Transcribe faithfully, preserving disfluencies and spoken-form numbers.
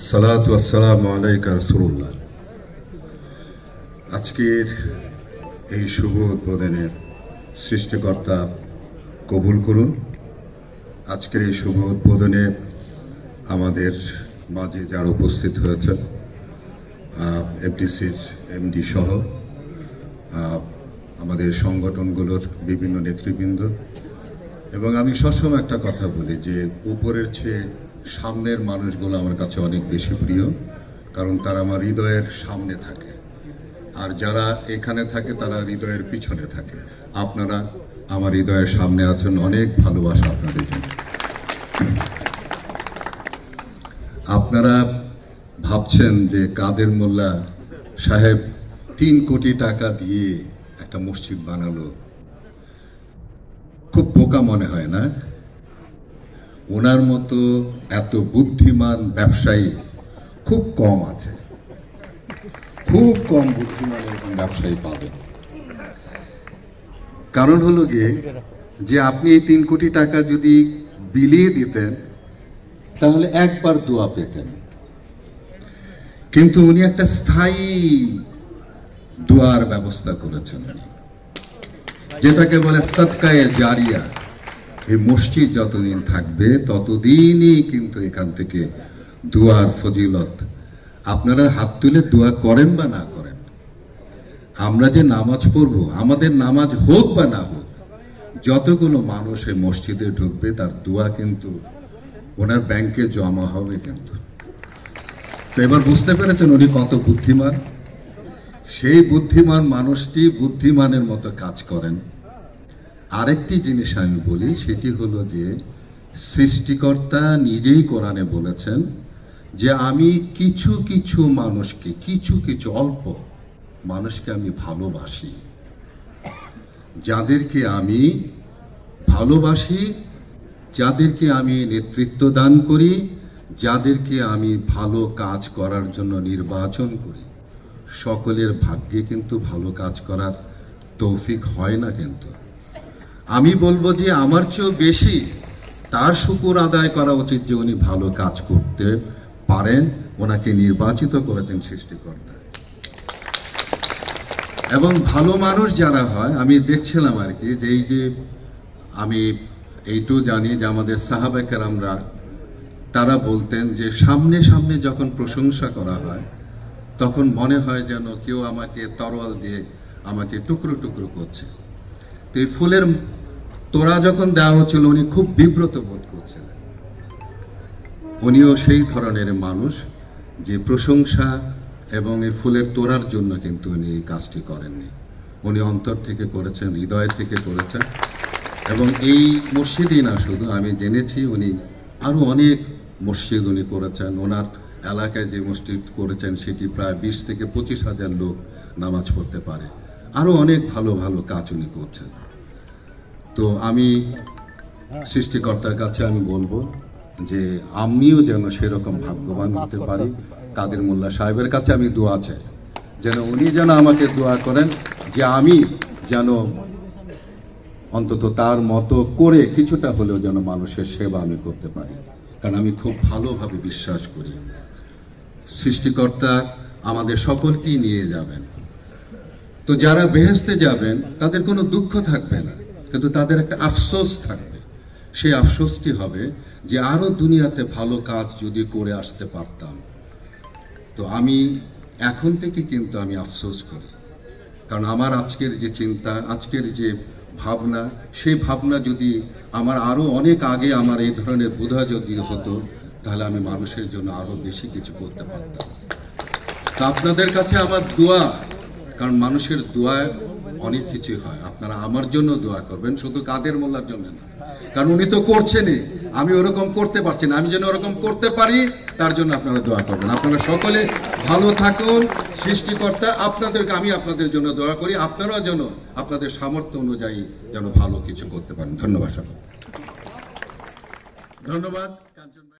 সালাতু ওয়াসসালামু আলাইকা রাসূলুল্লাহ। আজকের এই শুভ উদ্বোধনের সৃষ্টিকর্তা কবুল করুন। আজকের এই শুভ উদ্বোধনে আমাদের মাঝে যারা উপস্থিত হয়েছেন, এফডিসির এমডি সহ আমাদের সংগঠনগুলোর বিভিন্ন নেতৃবৃন্দ, এবং আমি সবসময় একটা কথা বলি যে উপরের চেয়ে সামনের মানুষগুলো আমার কাছে অনেক বেশি প্রিয়, কারণ তারা আমার হৃদয়ের সামনে থাকে, আর যারা এখানে থাকে তারা হৃদয়ের পিছনে থাকে। আপনারা আমার হৃদয়ের সামনে আছেন, অনেক ভালোবাসা আপনাদের জন্য। আপনারা ভাবছেন যে কাদের মোল্লা সাহেব তিন কোটি টাকা দিয়ে একটা মসজিদ বানালো, খুব বোকা মনে হয় না? ওনার মতো এত বুদ্ধিমান ব্যবসায়ী খুব কম আছে, খুব কম বুদ্ধিমান এরকম ব্যবসায়ী পাবেন। কারণ হলো গিয়ে যে আপনি এই তিন কোটি টাকা যদি বিলিয়ে দিতেন তাহলে একবার দোয়া পেতেন, কিন্তু উনি একটা স্থায়ী দোয়ার ব্যবস্থা করেছেন, যেটাকে বলে সাদকায়ে জারিয়া। এই মসজিদ যতদিন থাকবে ততদিনই কিন্তু এখান থেকে দোয়ার ফজিলত। আপনারা হাত তুলে দোয়া করেন বা না করেন, আমরা যে নামাজ পড়ব, আমাদের নামাজ হোক বা না হোক, যতগুলো মানুষ এই মসজিদে ঢুকবে তার দোয়া কিন্তু ওনার ব্যাংকে জমা হবে। কিন্তু তো এবার বুঝতে পেরেছেন উনি কত বুদ্ধিমান। সেই বুদ্ধিমান মানুষটি বুদ্ধিমানের মতো কাজ করেন। আরেকটি জিনিস আমি বলি, সেটি হলো যে সৃষ্টিকর্তা নিজেই কোরআনে বলেছেন যে আমি কিছু কিছু মানুষকে, কিছু কিছু অল্প মানুষকে আমি ভালোবাসি। যাদেরকে আমি ভালোবাসি, যাদেরকে আমি নেতৃত্ব দান করি, যাদেরকে আমি ভালো কাজ করার জন্য নির্বাচন করি, সকলের ভাগ্যে কিন্তু ভালো কাজ করার তৌফিক হয় না। কিন্তু আমি বলবো যে আমার চেয়েও বেশি তার শুকর আদায় করা উচিত যে উনি ভালো কাজ করতে পারেন, ওনাকে নির্বাচিত করেছেন সৃষ্টিকর্তা। এবং ভালো মানুষ যারা হয়, আমি দেখছিলাম আর কি, যে এই যে আমি এইটু জানি যে আমাদের সাহাবা কেরামরা তারা বলতেন যে সামনে সামনে যখন প্রশংসা করা হয় তখন মনে হয় যেন কেউ আমাকে তরোয়াল দিয়ে আমাকে টুকরো টুকরো করছে। তো এই ফুলের তোড়া যখন দেওয়া হচ্ছিল উনি খুব বিব্রত বোধ করছিলেন। উনিও সেই ধরনের মানুষ যে প্রশংসা এবং এই ফুলের তোড়ার জন্য কিন্তু উনি এই কাজটি করেননি, উনি অন্তর থেকে করেছেন, হৃদয় থেকে করেছেন। এবং এই মসজিদই না শুধু, আমি জেনেছি উনি আরও অনেক মসজিদ উনি করেছেন। ওনার এলাকায় যে মসজিদ করেছেন সেটি প্রায় বিশ থেকে পঁচিশ হাজার লোক নামাজ পড়তে পারে। আরও অনেক ভালো ভালো কাজ উনি করছেন। তো আমি সৃষ্টিকর্তার কাছে আমি বলবো যে আমিও যেন সেরকম ভাগ্যবান হতে পারি। কাদের মোল্লা সাহেবের কাছে আমি দোয়া চাই, যেন উনি যেন আমাকে দোয়া করেন যে আমি যেন অন্তত তার মতো করে কিছুটা হলেও যেন মানুষের সেবা আমি করতে পারি। কারণ আমি খুব ভালোভাবে বিশ্বাস করি সৃষ্টিকর্তা আমাদের সকলকেই নিয়ে যাবেন। তো যারা বেহেশতে যাবেন তাদের কোনো দুঃখ থাকবে না, কিন্তু তাদের একটা আফসোস থাকবে। সেই আফসোসটি হবে যে আরও দুনিয়াতে ভালো কাজ যদি করে আসতে পারতাম। তো আমি এখন থেকে কিন্তু আমি আফসোস করি, কারণ আমার আজকের যে চিন্তা, আজকের যে ভাবনা, সেই ভাবনা যদি আমার আরও অনেক আগে আমার এই ধরনের বোধা যদি হতো তাহলে আমি মানুষের জন্য আরও বেশি কিছু করতে পারতাম। তো আপনাদের কাছে আমার দোয়া, কারণ মানুষের দোয়ায় অনেক কিছু হয়। আপনারা আমার জন্য দোয়া করবেন, শুধু কাদের মোল্লার জন্য না, কারণ উনি তো করছেনই, আমি ওরকম করতে পারছি না। আমি যেন ওরকম করতে পারি তার জন্য আপনারা দোয়া করবেন। আপনারা সকলে ভালো থাকুন। সৃষ্টিকর্তা আপনাদেরকে, আমি আপনাদের জন্য দোয়া করি, আপনারাও যেন আপনাদের সামর্থ্য অনুযায়ী যেন ভালো কিছু করতে পারেন। ধন্যবাদ। ধন্যবাদ।